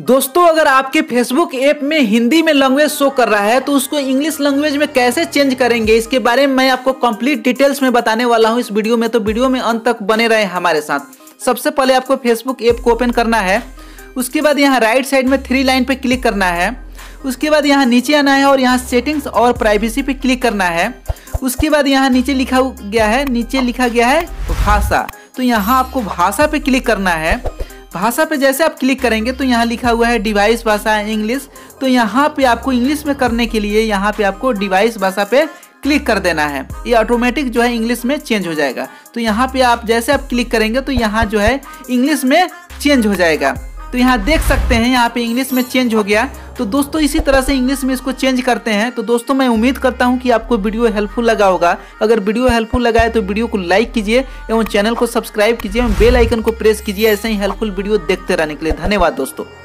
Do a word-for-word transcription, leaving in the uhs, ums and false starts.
दोस्तों अगर आपके फेसबुक ऐप में हिंदी में लैंग्वेज शो कर रहा है तो उसको इंग्लिश लैंग्वेज में कैसे चेंज करेंगे, इसके बारे में मैं आपको कंप्लीट डिटेल्स में बताने वाला हूं इस वीडियो में। तो वीडियो में अंत तक बने रहे हमारे साथ। सबसे पहले आपको फेसबुक ऐप को ओपन करना है। उसके बाद यहाँ राइट साइड में थ्री लाइन पे क्लिक करना है। उसके बाद यहाँ नीचे आना है और यहाँ सेटिंग्स और प्राइवेसी पे क्लिक करना है। उसके बाद यहाँ नीचे लिखा गया है नीचे लिखा गया है भाषा, तो यहाँ आपको भाषा पे क्लिक करना है। भाषा पे जैसे आप क्लिक करेंगे तो यहाँ लिखा हुआ है डिवाइस भाषा इंग्लिश, तो यहाँ पे आपको इंग्लिश में करने के लिए यहाँ पे आपको डिवाइस भाषा पे क्लिक कर देना है। ये ऑटोमेटिक जो है इंग्लिश में चेंज हो जाएगा। तो यहाँ पे आप जैसे आप क्लिक करेंगे तो यहाँ जो है इंग्लिश में चेंज हो जाएगा। तो यहाँ देख सकते हैं यहाँ पे इंग्लिश में चेंज हो गया। तो दोस्तों इसी तरह से इंग्लिश में इसको चेंज करते हैं। तो दोस्तों मैं उम्मीद करता हूँ कि आपको वीडियो हेल्पफुल लगा होगा। अगर वीडियो हेल्पफुल लगा है तो वीडियो को लाइक कीजिए एवं चैनल को सब्सक्राइब कीजिए एवं बेल आइकन को प्रेस कीजिए ऐसे ही हेल्पफुल वीडियो देखते रहने के लिए। धन्यवाद दोस्तों।